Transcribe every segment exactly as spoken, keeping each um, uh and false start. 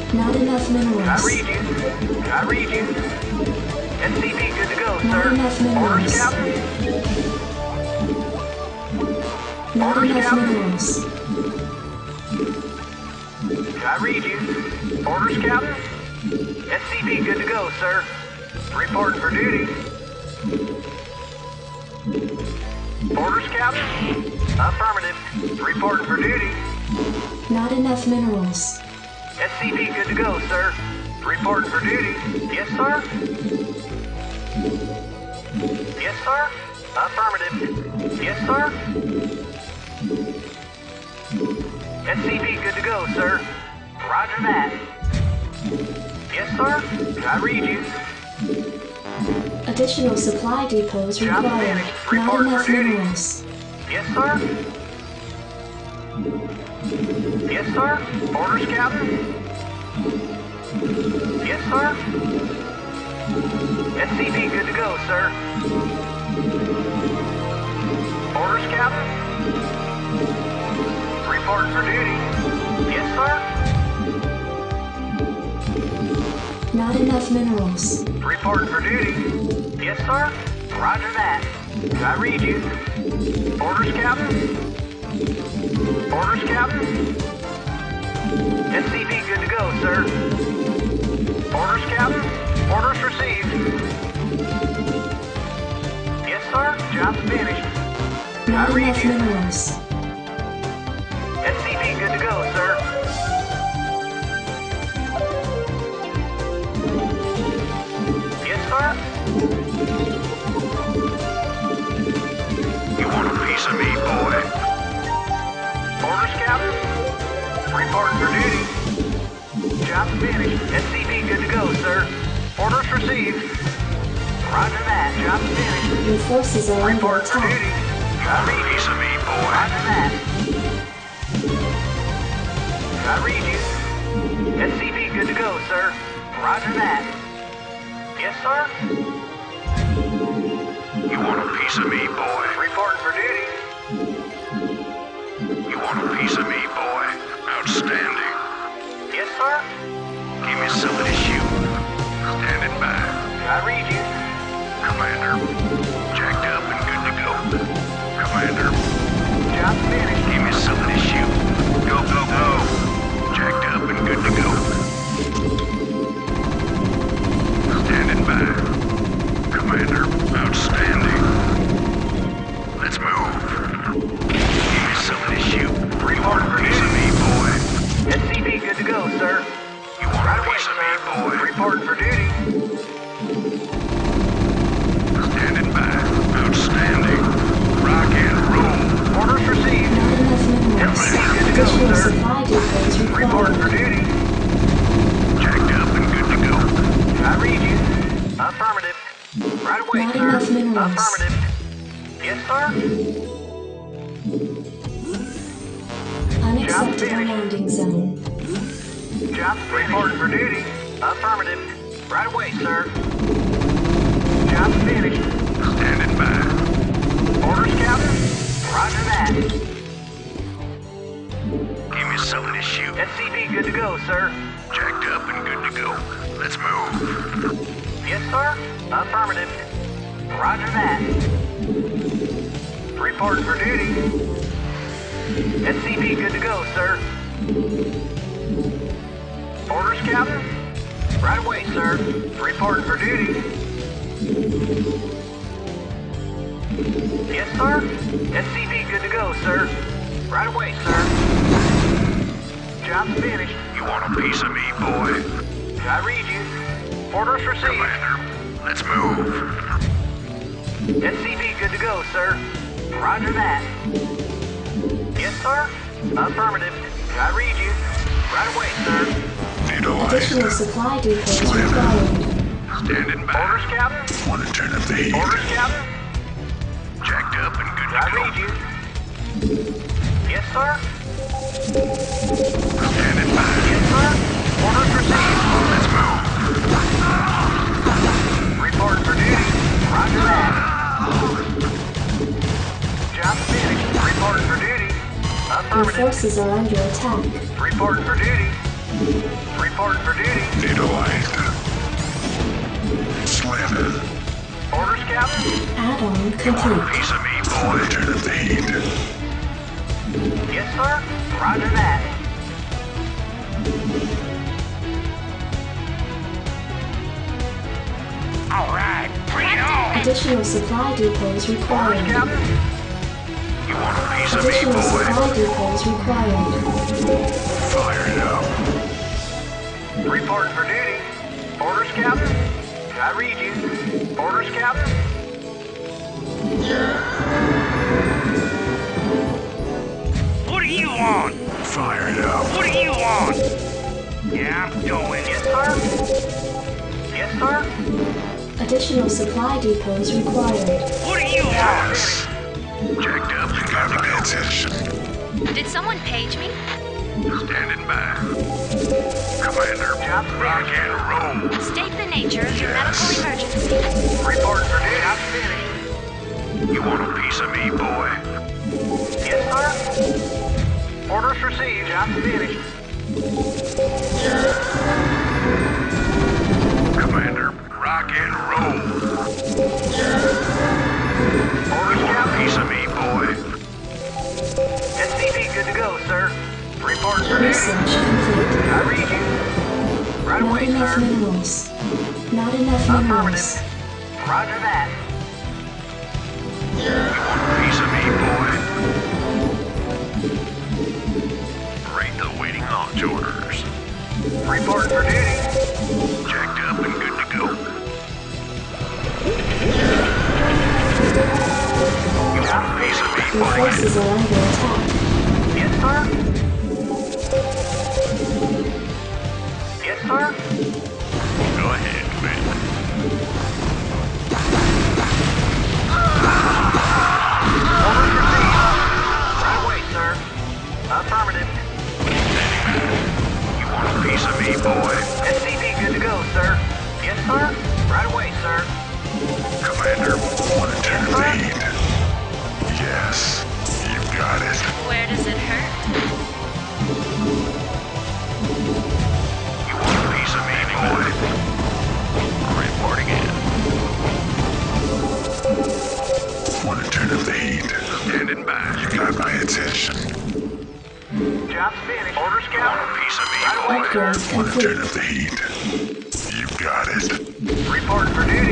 Not enough I minerals. read you. I read you. S C V good to go, Not sir. enough Orders, minerals. Captain. Not Orders, enough Captain. minerals. I read you. Orders, Captain. S C V good to go, sir. Reporting for duty. Orders, Captain. Affirmative. Reporting for duty. Not enough minerals. S C V good to go, sir. Reporting for duty. Yes, sir. Yes, sir. Affirmative. Yes, sir. S C V good to go, sir. Roger that. Yes, sir. I read you. Additional supply depots Job required. finished. Not Report enough for duty. minerals. Yes, sir. Yes, sir. Orders, Captain. Yes, sir. S C V good to go, sir. Orders, Captain. Reporting for duty. Yes, sir. Not enough minerals. Reporting for duty. Yes, sir. Roger that. I read you. Orders, Captain. Orders, Captain. S C V good to go, sir. Orders, Captain. Orders received. Yes, sir. Job's finished. I Not read enough you. minerals. S C V good to go, sir. Yes, sir. You want a piece of me, boy? Orders, Captain. Reporting for duty. Job's finished. S C V good to go, sir. Orders received. Roger that. Job's finished. Your forces are under Reporting for attack. duty. I Want a read piece you. of me, boy? Roger that. I read you. S C V good to go, sir. Roger that. Yes, sir. You want a piece of me, boy? Reporting for duty. You want a piece of me, boy? Outstanding. Yes, sir. Give me something to shoot. Standing by. I read you. Commander. Jacked up and good to go. Commander. Job's finished. Give me something to shoot. Go, go, go. Jacked up and good to go. Standing by. Commander. Outstanding. Let's move. Give me something to shoot. You want a piece of me, boy? S C V good to go, sir. You want Right a away, piece of me, sir. boy? Reporting for duty. Standing by. Outstanding. Rock and roll. Orders received. Not enough minerals. S C V good to go, Additional sir. supply depots Reporting for required. duty. Jacked up and good to go. I read you. Affirmative. Right away, Not sir. enough minerals. Affirmative. Yes, sir. Unacceptable finished. landing zone. Job's reporting for duty. Affirmative. Right away, sir. Job's finished. Standing by. Orders, Captain. Roger that. Give me something to shoot. S C V good to go, sir. Jacked up and good to go. Let's move. Yes, sir. Affirmative. Roger that. Reporting for duty. S C V good to go, sir. Orders, Captain? Right away, sir. Reporting for duty. Yes, sir. S C V good to go, sir. Right away, sir. Job's finished. You want a piece of me, boy? I read you. Orders received. Commander, let's move. S C V good to go, sir. Roger that. Yes, sir. Affirmative. I read you. Right away, sir. Additional supply depots required. Standing by. Orders, Captain? Want to turn up the heat? Orders, Captain? Jacked up and good to I go. read you. Yes, sir. Standing by. Yes, sir. Orders received. Let's move. Reporting for duty. Roger that. Job finished. Reporting for duty. Your Affirmative. forces are under attack. Reporting for duty. Reporting for duty. Need a light. Slamming. Orders, Captain? Add-on complete. Piece of me, boy. Turn up the heat. Yes, sir. Roger that. All right, bring it on. Additional supply depots Orders, required. Captain? You want a piece of me, Additional boy? supply depots required. Fire it up. Reporting for duty. Orders, Captain? I read you. Orders, Captain? What do you want? Fire it up. What do you want? Yeah, I'm going. Yes, sir. Yes, sir. Additional supply depots required. What do you want? Yes. Jacked up. You got my attention. Did someone page me? Standing by. Commander, Job rock finished. and roll. State the nature of your Yes. medical emergency. Reporting for duty. I'm finished. You want a piece of me, boy? Yes, sir. Orders received. I'm finished. Commander, rock and roll. Orders, You want a Captain? piece of me, boy? S C V good to go, sir. Reporting for duty. Research complete. I read you. Right Not away, enough sir. minerals. Not enough minerals. Affirmative. Roger that. You want a piece of me, boy? Rate the waiting launch orders. Reporting for duty. Jacked up and good to go. You want a piece of me, Your boy? forces are under attack. Yes, sir. Yes, sir. Go ahead, Commander. Orders received. Right away, sir. Affirmative. You want a piece of me, boy? S C V good to go, sir. Yes, sir. Right away, sir. Commander, want to turn the heat? Yes, you got it. Where does it hurt? You want a piece of me, boy? Reporting in. Want to turn up the heat? Standing by. You got my attention. Job's finished. Orders, You want a Captain? piece of me, Right away, boy? sir. Upgrade Want to turn complete. up the heat? You got it. Reporting for duty.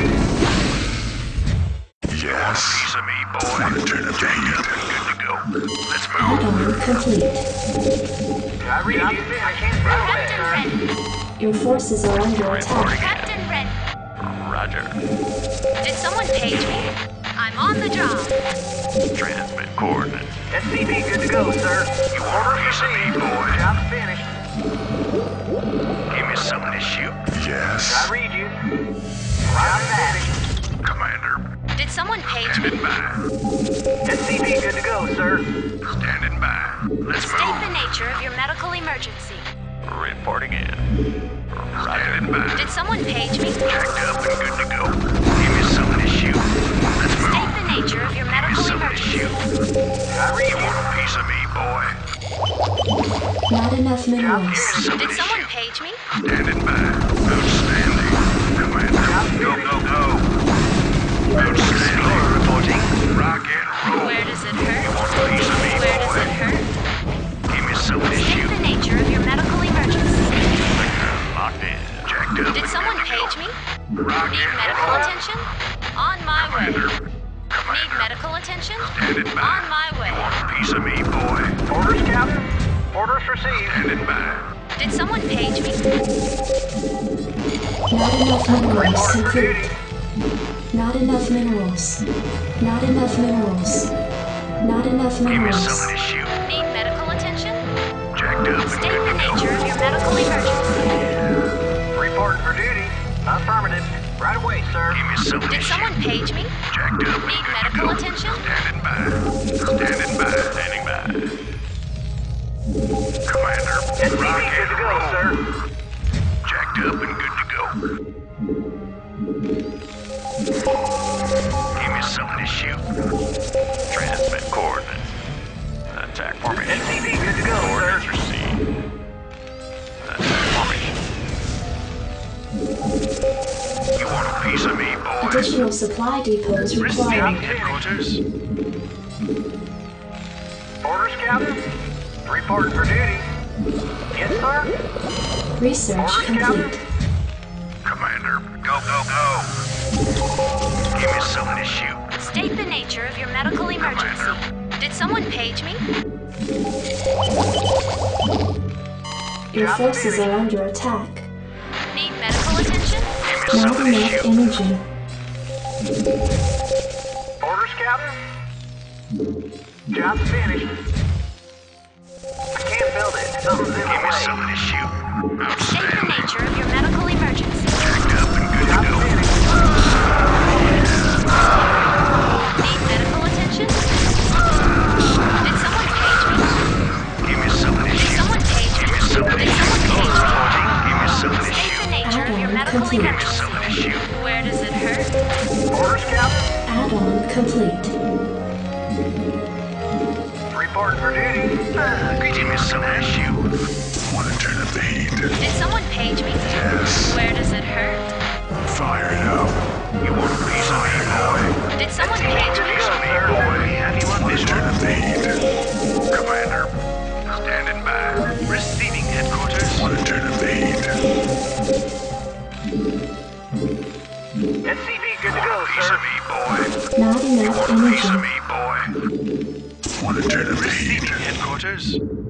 Yes. Piece of me, boy. Want to turn up the heat? Good to go. Let's move. Add-on complete. I read you. I can't right away, Captain sir. Red. Your forces are under attack. Captain Red. Roger. Did someone page me? I'm on the job. Transmit coordinates. S C V good to go, sir. You want a Orders piece of me, received. boy? Job's finished. Give me something to shoot. I Yes. read you. Roger that. Commander, Did someone page me? standing by. S C V good to go, sir. Standing by. Let's State the move. nature of your medical emergency. Reporting in. Standing by. Did someone page me? Jacked up and good to go. Give me something to shoot. Let's State move. the nature of your Give me medical something to emergency. shoot. I read You you. want a piece of me, boy? Not enough minerals. Something Did to someone shoot. page me? Standing by. Outstanding. Commander, go, go, go. Outstanding. Reporting. Rock and roll. Where does it You hurt? want a piece of me, Where does boy? it hurt? Give me something to State shoot. the nature of your medical emergency. Locked in. Jacked up. Did and someone good to go. page me? Rock Need and medical roll. attention? On my way. Commander. Need Commander. medical attention? Standing by. On my way. You want a piece of me, boy? Orders, Captain. Orders received. Standing by. Did someone page me? Not enough minerals Reporting for complete. duty. Not enough minerals. Not enough minerals. Not enough Give me minerals. something to shoot. Need medical attention? Jacked up and State good the to nature of go. your medical emergency. Reporting for duty. Affirmative. Right away, sir. Give me something to Did shoot. someone page me? Jacked up and Need good to medical go. attention? Standing by. Standing by. Standing by. Commander. S C V Rock good and to go, roll. sir. Jacked up and good to go. Give me something to shoot. Transmit coordinates. Attack formation. S C V good to go, sir. Coordinates received. Attack Additional supply depots Receiving required. headquarters. Orders, Captain? Reporting for duty. Yes, sir? Research Orders, complete. Captain? Commander, go, go, go. Give me something to shoot. State the nature of your medical emergency. Did someone page me? Your forces are under attack. Need medical attention? Give me Not something to enough shoot. energy. Orders, Captain? Job's finished. I can't build it. Something's in Give the me way. something to shoot. State the Outstanding. nature of your medical emergency. Jacked up and good to Job's go. finished. Need medical attention? Did someone page me? Give me something to Did shoot. someone page Give me? me something to Did shoot. someone page me? Reporting. Give me something to State the shoot. nature of your Add-on medical complete. Give me emergency. something to shoot. Where does it hurt? Orders, Captain? Add-on complete. Reporting for duty. Give me something to shoot. Want to turn up the heat? Did someone page me? Yes. Where does it hurt? Fire it up. You want a piece of me, boy? Did someone page me? Piece of me, boy. Have you on visual? Turn up the heat. Commander, standing by. Receiving headquarters. Want to turn up the heat? S C V good to go, Piece sir. of me, boy. Not enough Want a piece of energy. me, boy? Want to turn up the heat? Headquarters.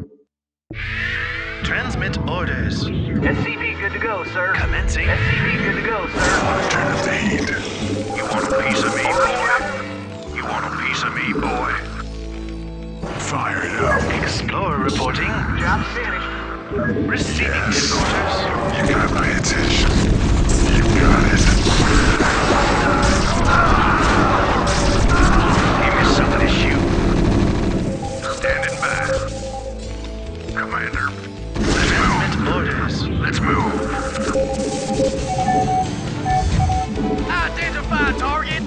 Transmit orders. S C V good to go, sir. Commencing. S C V good to go, sir. Turn up the heat. You want a piece of me, boy? You want a piece of me, boy? Fire it up. Explorer reporting. Job's finished. Receiving headquarters. You got my attention. You got it. Give me something to shoot. Standing by. Commander. Let's move. Orders. Let's move. Identify target.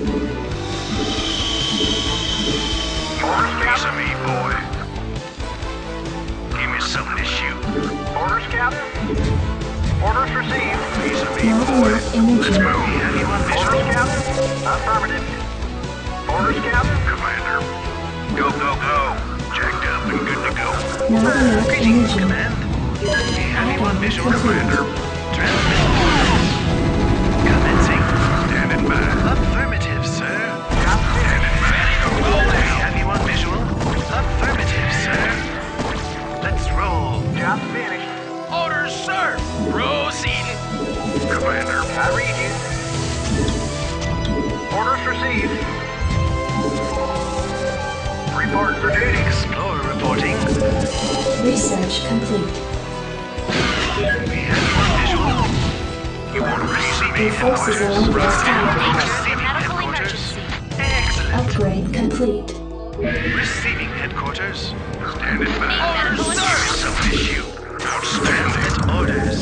You want a piece of me, boy? Give me something to shoot. Orders, Captain? Orders received. Piece of me, Not boy. enough energy. Let's move. Have you on Orders, visual? Captain? Affirmative. Orders, Captain? Commander. Go, go, go. Jacked up and good to go. Not enough Greetings, energy. Command. Have you on visual, Complete. Commander? Transmit orders. Commencing. Standing by. Affirmative, sir. Job's finished. Standing by. Ready to roll now. Have you on visual? Affirmative, sir. Let's roll. Job's finished. Orders, sir. Proceeding. Commander. I read you. Orders received. Report for duty. Explorer reporting. Research complete. We have you on visual. You want to receive Your forces are under attack. Nature of your Receiving medical headquarters. emergency. Excellent. Upgrade complete. Receiving headquarters. Standing by. Need medical Give me attention. something to shoot. Outstanding. Orders.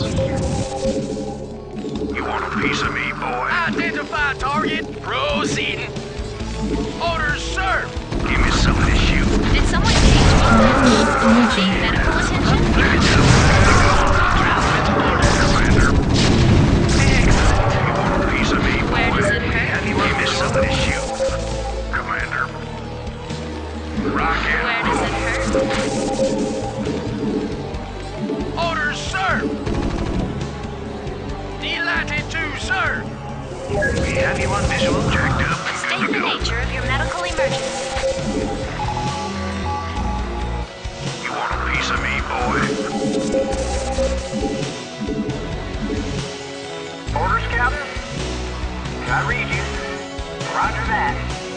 You want a piece of me, boy? Identify target. Proceeding. Orders, sir. Give me something to shoot. Did someone page me? Not enough energy. Need medical attention? Transmit orders, Commander. Excellent. You want a piece of me, boy? Where does it hurt? Give me something to shoot. Commander. Rock Where out. does it hurt? Orders, sir. Delighted to, sir. We have you on visual. Jacked up and State good the to go. nature of your medical emergency. You want a piece of me, boy? Orders, Captain? I read you. Roger that.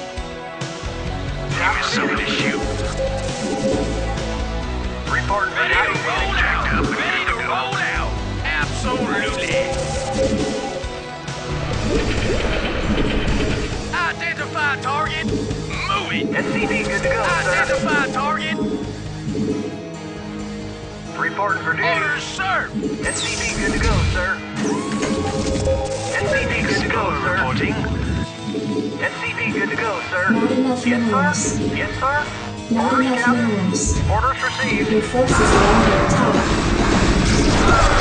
Give me something to shoot. Report for duty. Jacked up and good to go. Out. Absolutely. Identify target. Moving. S C V good to go, sir. Identify target. Reporting for duty. Orders, sir. S C V good to go, sir. S C V good to go, sir. Reporting. S C V good to go, sir. Not enough Yes, minerals. sir. Yes, sir. Not Orders, enough Captain. minerals. Orders received. Your forces are under attack.